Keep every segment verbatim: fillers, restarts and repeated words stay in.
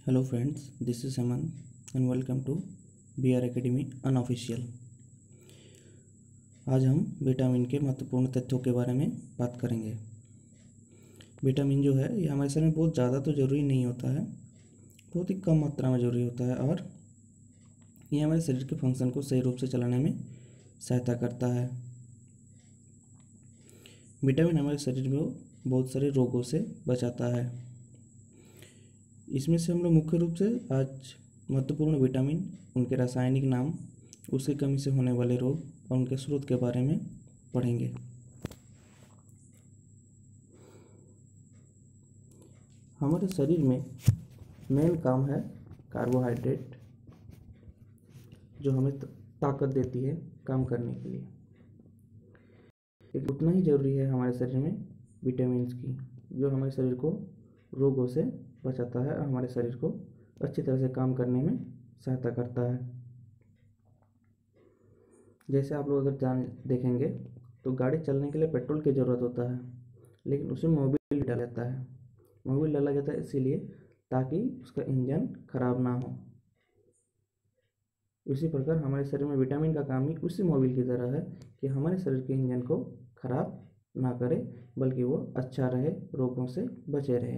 Hello friends, this is Aman and welcome to B R Academy Unofficial। आज हम vitamin के महत्वपूर्ण तथ्यों के बारे में बात करेंगे। विटामिन जो है ये हमारे शरीर में बहुत ज़्यादा तो ज़रूरी नहीं होता है, बहुत ही कम मात्रा में ज़रूरी होता है और ये हमारे शरीर के फंक्शन को सही रूप से चलाने में सहायता करता है। विटामिन हमारे शरीर में बहुत सारे रोगों से बचाता है। इसमें से हम लोग मुख्य रूप से आज महत्वपूर्ण विटामिन, उनके रासायनिक नाम, उसकी कमी से होने वाले रोग और उनके स्रोत के बारे में पढ़ेंगे। हमारे शरीर में मेन काम है कार्बोहाइड्रेट, जो हमें ताकत देती है काम करने के लिए। एक उतना ही ज़रूरी है हमारे शरीर में विटामिन्स की, जो हमारे शरीर को रोगों से बचाता है और हमारे शरीर को अच्छी तरह से काम करने में सहायता करता है। जैसे आप लोग अगर जान देखेंगे तो गाड़ी चलने के लिए पेट्रोल की ज़रूरत होता है, लेकिन उसमें मोबिल डाला जाता है। मोबिल डाला जाता है इसीलिए ताकि उसका इंजन खराब ना हो। इसी प्रकार हमारे शरीर में विटामिन का काम ही उसी मोबिल की तरह है कि हमारे शरीर के इंजन को खराब ना करे, बल्कि वो अच्छा रहे, रोगों से बचे रहे।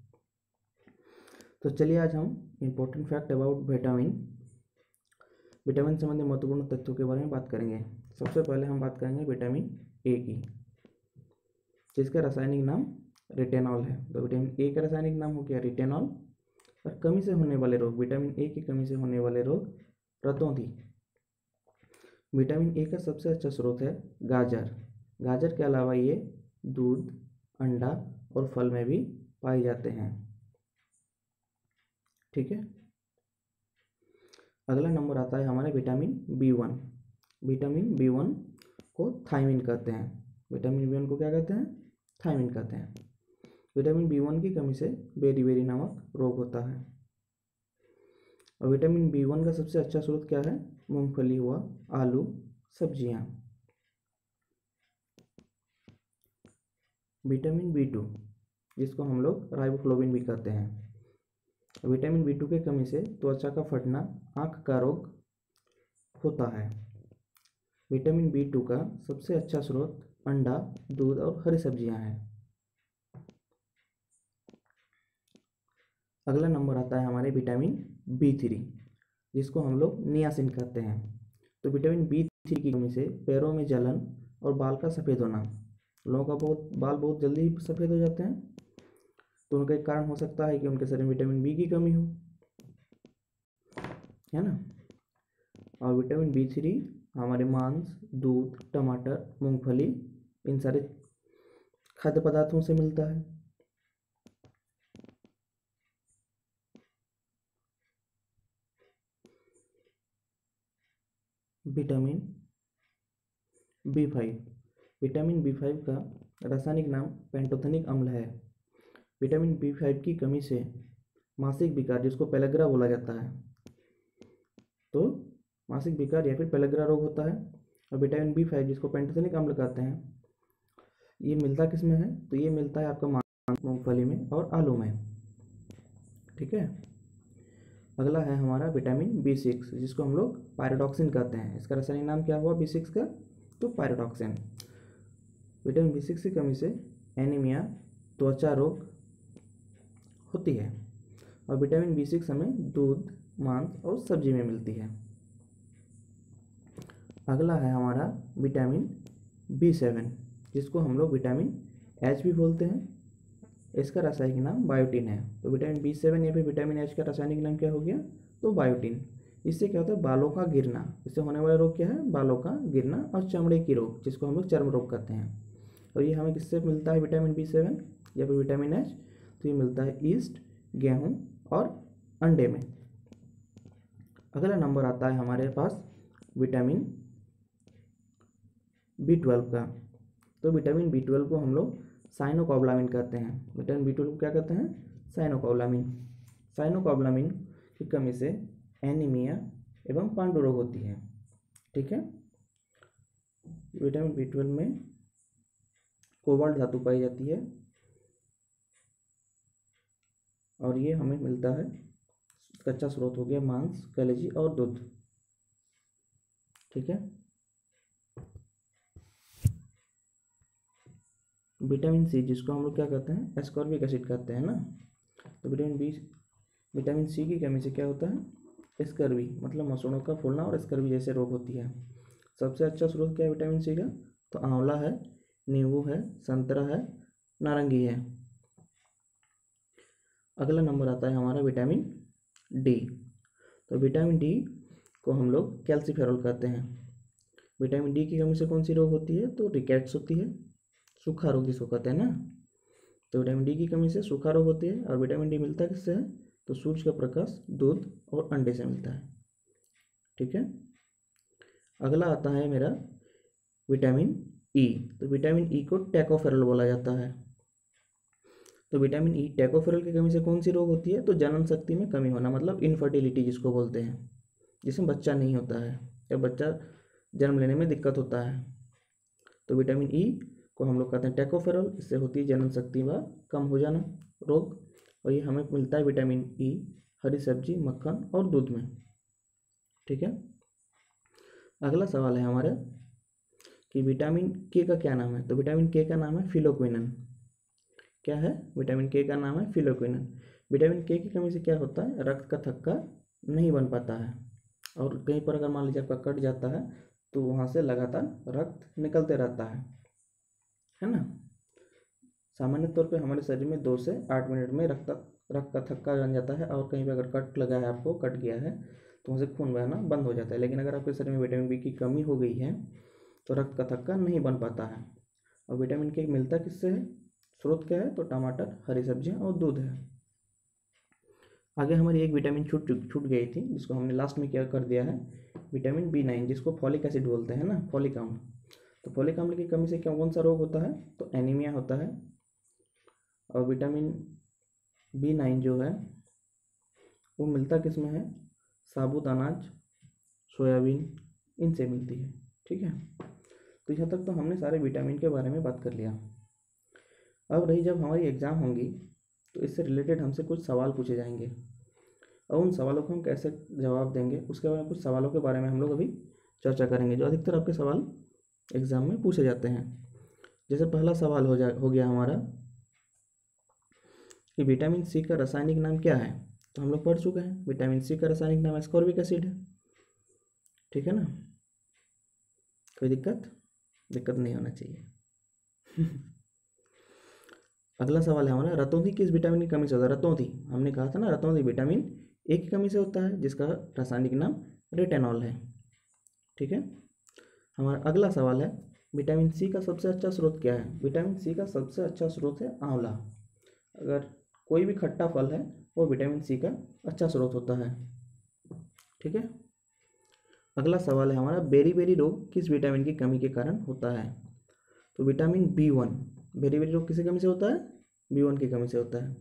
तो चलिए आज हम important fact about vitamin vitamin संबंधी महत्वपूर्ण तथ्यों के बारे में बात करेंगे। सबसे पहले हम बात करेंगे विटामिन ए की, जिसका रासायनिक नाम रेटिनॉल है। तो विटामिन ए का रासायनिक नाम हो गया रेटिनॉल। और कमी से होने वाले रोग, विटामिन ए की कमी से होने वाले रोग रतौंधी। विटामिन ए का सबसे अच्छा स्रोत है गाजर। गाजर के अलावा ये दूध, अंडा और फल में भी पाए जाते हैं। ठीक है। अगला नंबर आता है हमारे vitamin B one. Vitamin B one को थायमिन कहते हैं। विटामिन बी वन को क्या कहते हैं? थायमिन कहते हैं। विटामिन बी वन की कमी से बेरी-बेरी नामक रोग होता है। और विटामिन बी वन का सबसे अच्छा स्रोत क्या है? मूंगफली हुआ, आलू, सब्जियां। विटामिन बी टू, जिसको हम लोग राइबोफ्लोविन भी कहते हैं। विटामिन बी टू की कमी से त्वचा का फटना, आँख का रोग होता है। विटामिन बी टू का सबसे अच्छा स्रोत अंडा, दूध और हरी सब्जियां हैं। अगला नंबर आता है हमारे विटामिन बी थ्री, जिसको हम लोग नियासिन कहते हैं। तो विटामिन बी थ्री की कमी से पैरों में जलन और बाल का सफ़ेद होना, लोगों का बहुत बाल बहुत जल्दी सफ़ेद हो जाते हैं, तो उनका एक कारण हो सकता है कि उनके शरीर में विटामिन बी की कमी हो, है ना। और विटामिन बी थ्री हमारे मांस, दूध, टमाटर, मूंगफली, इन सारे खाद्य पदार्थों से मिलता है। Vitamin B five. Vitamin B five का रासायनिक नाम पेंटोथेनिक अम्ल है। विटामिन बी फाइव की कमी से मासिक विकार, जिसको पेलग्रा बोला जाता है, तो मासिक विकार या फिर पेलग्रा रोग होता है। और विटामिन बी फाइव, जिसको पेंटोथेनिक अम्ल कहते हैं, ये मिलता किस में है? तो ये मिलता है आपका मांस, मूंगफली में और आलू में। ठीक है। अगला है हमारा विटामिन बी सिक्स, जिसको हम लोग पायरोडॉक्सिन कहते हैं। इसका रासायनिक नाम क्या हुआ बी सिक्स का? तो पायरोडॉक्सिन। विटामिन बी सिक्स की कमी से एनीमिया, त्वचा रोग होती है। और विटामिन बी सिक्स हमें दूध, मांस और सब्जी में मिलती है। अगला है हमारा विटामिन बी सेवन, जिसको हम लोग विटामिन एच भी बोलते हैं। इसका रासायनिक नाम बायोटिन है। तो विटामिन बी सेवन या फिर विटामिन एच का रासायनिक नाम क्या हो गया? तो बायोटिन। इससे क्या होता है? बालों का गिरना। इससे होने वाला रोग क्या है? बालों का गिरना और चमड़े की रोग, जिसको हम लोग चर्म रोग कहते हैं। और ये हमें किससे मिलता है विटामिन बी सेवन या फिर विटामिन एच? तो ये मिलता है ईस्ट, गेहूँ और अंडे में। अगला नंबर आता है हमारे पास विटामिन बी ट्वेल्व का। तो विटामिन बी ट्वेल्व को हम लोग साइनोकोबालामिन कहते हैं। विटामिन बी ट्वेल्व को क्या कहते हैं? साइनोकोबालामिन। साइनोकोबालामिन की कमी से एनीमिया एवं पांडु रोग होती है। ठीक है। विटामिन बी ट्वेल्व में कोबाल्ट धातु पाई जाती है और ये हमें मिलता है इसका अच्छा स्रोत हो गया मांस, कलेजी और दूध। ठीक है। विटामिन सी जिसको हम लोग क्या कहते हैं, एस्कॉर्बिक एसिड कहते हैं ना। तो विटामिन बी विटामिन सी की कमी से क्या होता है, स्कर्वी मतलब मसूड़ों का फूलना और स्कर्वी जैसे रोग होती है। सबसे अच्छा स्रोत क्या है विटामिन सी का, तो आंवला है, नींबू है, संतरा है, नारंगी है। अगला नंबर आता है हमारा विटामिन डी। तो विटामिन डी को हम लोग कैल्सीफेरॉल कहते हैं। विटामिन डी की कमी से कौन सी रोग होती है, तो रिकेट्स होती है, सूखा रोग जिसको कहते हैं ना। तो विटामिन डी की कमी से सूखा रोग होती है। और विटामिन डी मिलता किससे है, तो सूरज का प्रकाश, दूध और अंडे से मिलता है। ठीक है। अगला आता है मेरा विटामिन ई। तो विटामिन ई को टैकोफेरल बोला जाता है। तो विटामिन ई टैकोफेरल की कमी से कौन सी रोग होती है, तो जनन शक्ति में कमी होना, मतलब इनफर्टिलिटी जिसको बोलते हैं, जिसमें बच्चा नहीं होता है या बच्चा जन्म लेने में दिक्कत होता है। तो विटामिन ई को हम लोग कहते हैं टैकोफेरल। इससे होती है जनन शक्ति व कम हो जाना रोग। और ये हमें मिलता है विटामिन ई हरी सब्जी, मक्खन और दूध में। ठीक है। अगला सवाल है हमारा कि विटामिन के का क्या नाम है। तो विटामिन के का नाम है फिलोक्विनन। क्या है, विटामिन के का नाम है फिलोक्विनन। विटामिन के की कमी से क्या होता है, रक्त का थक्का नहीं बन पाता है। और कहीं पर अगर मान लीजिए आपका कट जाता है तो वहाँ से लगातार रक्त निकलते रहता है है ना। सामान्य तौर पे हमारे शरीर में दो से आठ मिनट में रक्त रक्त का थक्का बन जाता है। और कहीं पे अगर कट लगा है, आपको कट गया है, तो वहाँ से खून बहना बंद हो जाता है। लेकिन अगर आपके शरीर में विटामिन बी की कमी हो गई है तो रक्त का थक्का नहीं बन पाता है। और विटामिन के मिलता किससे है, स्रोत क्या है, तो टमाटर, हरी सब्जियाँ और दूध है। आगे हमारी एक विटामिन छूट छूट गई थी, जिसको हमने लास्ट में क्या कर दिया है, विटामिन बी नाइन, जिसको फॉलिक एसिड बोलते हैं ना, फॉलिक अम्ल। तो फॉलिक अम्ल की कमी से क्या कौन सा रोग होता है, तो एनीमिया होता है। और विटामिन बी नाइन जो है वो मिलता किस में है, साबुत अनाज, सोयाबीन, इनसे मिलती है। ठीक है। तो यहाँ तक तो हमने सारे विटामिन के बारे में बात कर लिया। अब रही जब हमारी एग्ज़ाम होंगी तो इससे रिलेटेड हमसे कुछ सवाल पूछे जाएंगे और उन सवालों को हम कैसे जवाब देंगे उसके बारे में, कुछ सवालों के बारे में हम लोग अभी चर्चा करेंगे जो अधिकतर आपके सवाल एग्ज़ाम में पूछे जाते हैं। जैसे पहला सवाल हो जा हो गया हमारा कि विटामिन सी का रासायनिक नाम क्या है। तो हम लोग पढ़ चुके हैं, विटामिन सी का रासायनिक नाम एस्कॉर्बिक एसिड है। ठीक है ना। कोई दिक्कत दिक्कत नहीं होना चाहिए। अगला सवाल है हमारा, रतौंधी किस विटामिन की कमी से होता है। रतौंधी हमने कहा था ना, रतौंधी विटामिन ए की कमी से होता है, जिसका रासायनिक नाम रेटेनॉल है। ठीक है। हमारा अगला सवाल है, विटामिन सी का सबसे अच्छा स्रोत क्या है। विटामिन सी का सबसे अच्छा स्रोत है आंवला। अगर कोई भी खट्टा फल है वो विटामिन सी का अच्छा स्रोत होता है। ठीक है। अगला सवाल है हमारा, बेरी बेरी रोग किस विटामिन की कमी के कारण होता है। तो vitamin B one, beri beri रोग किस कमी से होता है, बी वन की कमी से होता है।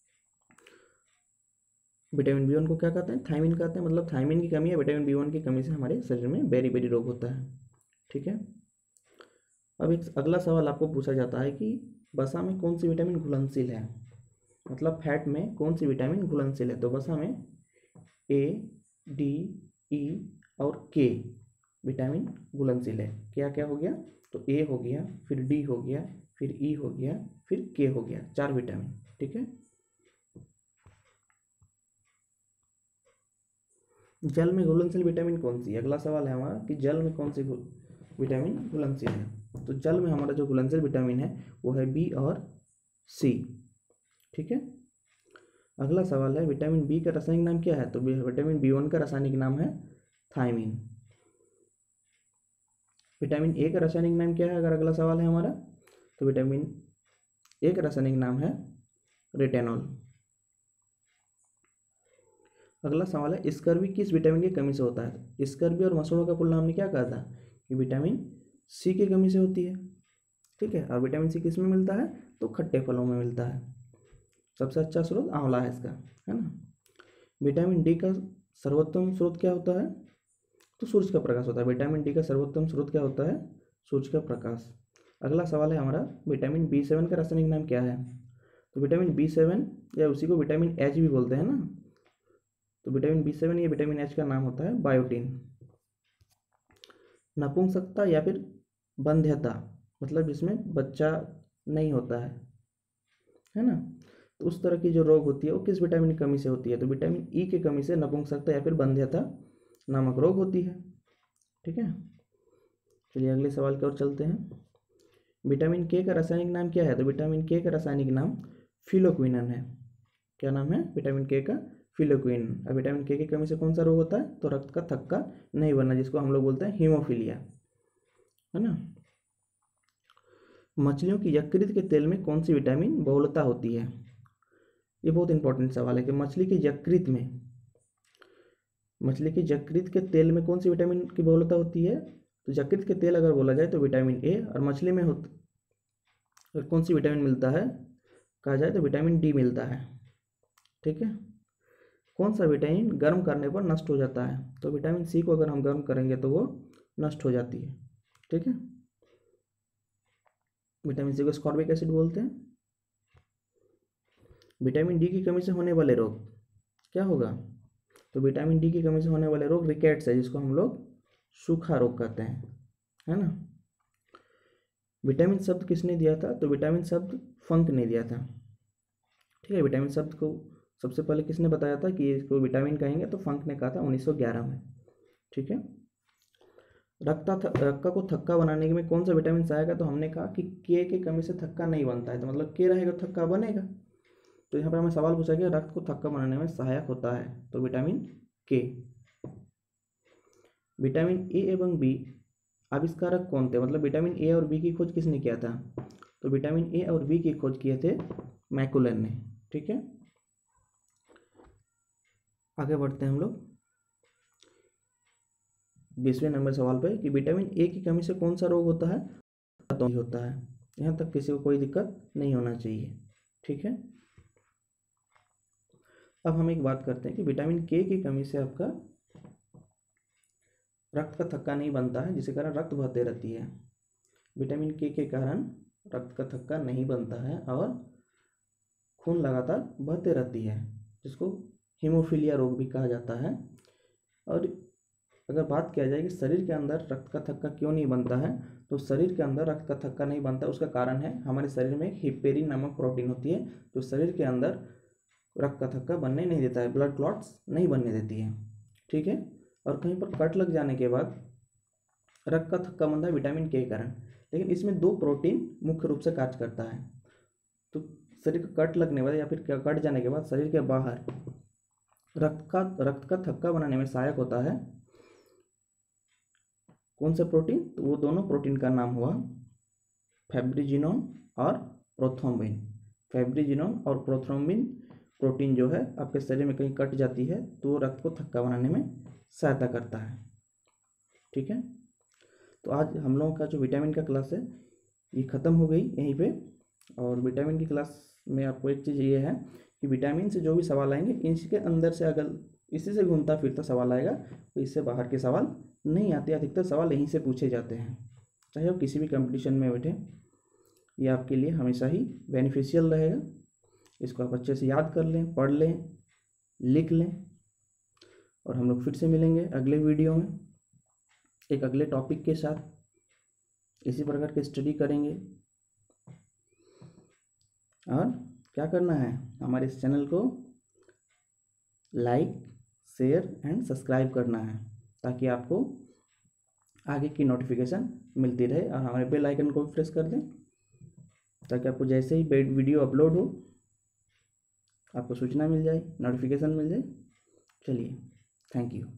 विटामिन बी वन को क्या कहते हैं, थायमिन कहते हैं, मतलब थायमिन की कमी है, विटामिन बी वन की कमी से हमारे शरीर में बेरी बेरी रोग होता है। ठीक है। अब एक अगला सवाल आपको पूछा जाता है कि वसा में कौन सी विटामिन घुलनशील है, मतलब फैट में कौन सी विटामिन घुलनशील है। तो वसा में ए, डी, ई और के विटामिन घुलनशील है। क्या क्या हो गया, तो ए हो गया, फिर डी हो गया, फिर ई हो गया, फिर के हो गया, चार विटामिन। ठीक है। जल में घुलनशील विटामिन कौन सी है। अगला सवाल है हमारा कि जल में कौन सी विटामिन घुलनशील है। तो जल में हमारा जो घुलनशील विटामिन है वो है बी और सी। ठीक है। अगला सवाल है, विटामिन बी का रासायनिक नाम क्या है। तो विटामिन बी वन का रासायनिक नाम है थायमिन। विटामिन ए का रासायनिक नाम क्या है, अगर अगला सवाल है हमारा, तो विटामिन ए का रासायनिक नाम है रेटेनॉल। अगला सवाल है, स्कर्वी किस विटामिन की कमी से होता है। स्कर्वी और मसूड़ों का फुल नाम हमने क्या कहा था कि विटामिन सी की कमी से होती है। ठीक है। और विटामिन सी किस में मिलता है, तो खट्टे फलों में मिलता है। सबसे अच्छा स्रोत आंवला है इसका, है ना। विटामिन डी का सर्वोत्तम स्रोत क्या होता है, तो सूरज का प्रकाश होता है। विटामिन डी का सर्वोत्तम स्रोत क्या होता है, सूरज का प्रकाश। अगला सवाल है हमारा, विटामिन बी सेवन का रासायनिक नाम क्या है। तो विटामिन बी सेवन या उसी को विटामिन एच भी बोलते हैं ना, तो विटामिन बी सेवन या विटामिन एच का नाम होता है बायोटिन। नपुंसकता या फिर बंध्यता, मतलब जिसमें बच्चा नहीं होता है है ना, तो उस तरह की जो रोग होती है वो किस विटामिन की कमी से होती है? तो विटामिन ई की कमी से नपुंसकता या फिर बंध्यता नामक रोग होती है। ठीक है, चलिए अगले सवाल की ओर चलते हैं। विटामिन के का रासायनिक नाम क्या है? तो विटामिन के का रासायनिक नाम फिलोक्विनन है। क्या नाम है? विटामिन के का फिलोक्विन। अब विटामिन के की कमी से कौन सा रोग होता है? तो रक्त का थक्का नहीं बनना, जिसको हम लोग बोलते हैं हीमोफीलिया, है ना। मछलियों की यकृत के तेल में कौन सी विटामिन बहुलता होती है? ये बहुत इंपॉर्टेंट सवाल है कि मछली के यकृत में मछली के यकृत के तेल में कौन सी विटामिन की बहुलता होती है? तो यकृत के तेल अगर बोला जाए तो विटामिन ए, और मछली में होता अगर कौन सी विटामिन मिलता है कहा जाए तो विटामिन डी मिलता है। ठीक है, कौन सा विटामिन गर्म करने पर नष्ट हो जाता है? तो विटामिन सी को अगर हम गर्म करेंगे तो वो नष्ट हो जाती है। ठीक है, विटामिन सी को स्कॉर्बिक एसिड बोलते हैं। विटामिन डी की कमी से होने वाले रोग क्या होगा? तो विटामिन डी की कमी से होने वाले रोग रिकेट्स है, जिसको हम लोग सूखा रोग कहते हैं, है ना। विटामिन शब्द किसने दिया था? तो विटामिन शब्द फंक ने दिया था। ठीक है, विटामिन शब्द को सबसे पहले किसने बताया था कि इसको विटामिन कहेंगे? तो फंक ने कहा था उन्नीस सौ ग्यारह में। ठीक है, रक्त रक्त को थक्का बनाने में कौन सा विटामिन सहायक है? तो हमने कहा कि के की कमी से थक्का नहीं बनता है, तो मतलब के रहेगा तो थक्का बनेगा। तो यहाँ पर हमें सवाल पूछा गया रक्त को थक्का बनाने में सहायक होता है, तो विटामिन के। विटामिन ए एवं बी आविष्कारक कौन थे? मतलब विटामिन ए और बी की खोज किसने किया था? तो विटामिन ए और बी की खोज किए थे मैकुलन ने। ठीक है, आगे बढ़ते हैं हम लोग बीसवें नंबर सवाल पे कि विटामिन ए की कमी से कौन सा रोग होता है? तो होता है। यहाँ तक किसी को कोई दिक्कत नहीं होना चाहिए। ठीक है, अब हम एक बात करते हैं कि विटामिन के की कमी से आपका रक्त का थक्का नहीं बनता है, जिसके कारण रक्त बहते रहती है। विटामिन के के कारण रक्त का थक्का नहीं बनता है और खून लगातार बहते रहती है, जिसको हीमोफीलिया रोग भी कहा जाता है। और अगर बात किया जाए कि शरीर के अंदर रक्त का थक्का क्यों नहीं बनता है, तो शरीर के अंदर रक्त का थक्का नहीं बनता, उसका कारण है हमारे शरीर में हिपेरिन नामक प्रोटीन होती है, जो शरीर के अंदर रक्त का थक्का बनने नहीं देता है, ब्लड क्लॉट्स नहीं बनने देती है। ठीक है, और कहीं पर कट लग जाने के बाद रक्त का थक्का बनता है विटामिन के कारण, लेकिन इसमें दो प्रोटीन मुख्य रूप से कार्य करता है। तो शरीर का कट लगने बाद या फिर कट जाने के बाद शरीर के बाहर रक्त का रक्त का थक्का बनाने में सहायक होता है कौन सा प्रोटीन? तो वो दोनों प्रोटीन का नाम हुआ फैब्रिजिनोन और प्रोथ्रोम्बिन। फैब्रिजिनोन और प्रोथ्रोम्बिन प्रोटीन जो है आपके शरीर में कहीं कट जाती है तो वो रक्त को थक्का बनाने में सहायता करता है। ठीक है, तो आज हम लोगों का जो विटामिन का क्लास है ये ख़त्म हो गई यहीं पे। और विटामिन की क्लास में आपको एक चीज़ ये है कि विटामिन से जो भी सवाल आएंगे इसके अंदर से अगर इसी से घूमता फिरता सवाल आएगा तो इससे बाहर के सवाल नहीं आते। अधिकतर सवाल यहीं से पूछे जाते हैं, चाहे वो किसी भी कंपटीशन में बैठे। ये आपके लिए हमेशा ही बेनिफिशियल रहेगा। इसको आप अच्छे से याद कर लें, पढ़ लें, लिख लें, और हम लोग फिर से मिलेंगे अगले वीडियो में एक अगले टॉपिक के साथ। इसी प्रकार की स्टडी करेंगे। और क्या करना है, हमारे इस चैनल को लाइक, शेयर एंड सब्सक्राइब करना है, ताकि आपको आगे की नोटिफिकेशन मिलती रहे। और हमारे बेल आइकन को भी प्रेस कर दें, ताकि आपको जैसे ही वीडियो अपलोड हो आपको सूचना मिल जाए, नोटिफिकेशन मिल जाए। चलिए, थैंक यू।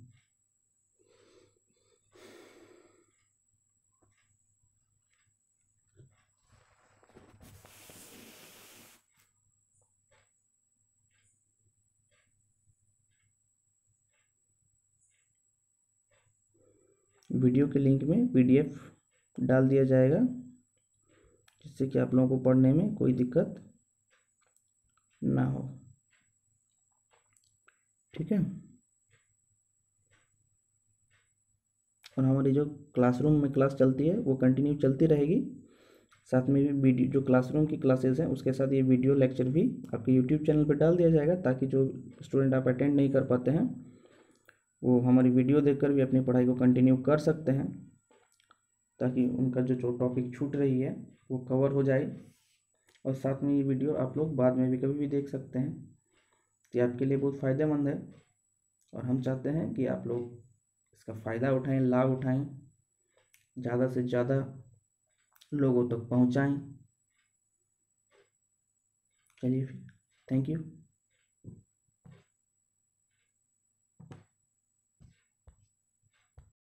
वीडियो के लिंक में पीडीएफ डाल दिया जाएगा, जिससे कि आप लोगों को पढ़ने में कोई दिक्कत ना हो। ठीक है, और हमारी जो क्लासरूम में क्लास चलती है वो कंटिन्यू चलती रहेगी। साथ में भी वीडियो जो क्लासरूम की क्लासेस हैं उसके साथ ये वीडियो लेक्चर भी आपके यूट्यूब चैनल पर डाल दिया जाएगा, ताकि जो स्टूडेंट आप अटेंड नहीं कर पाते हैं वो हमारी वीडियो देखकर भी अपनी पढ़ाई को कंटिन्यू कर सकते हैं, ताकि उनका जो जो टॉपिक छूट रही है वो कवर हो जाए। और साथ में ये वीडियो आप लोग बाद में भी कभी भी देख सकते हैं, ये आपके लिए बहुत फ़ायदेमंद है। और हम चाहते हैं कि आप लोग इसका फ़ायदा उठाएं, लाभ उठाएं, ज़्यादा से ज़्यादा लोगों तक पहुंचाएं। चलिए, थैंक यू।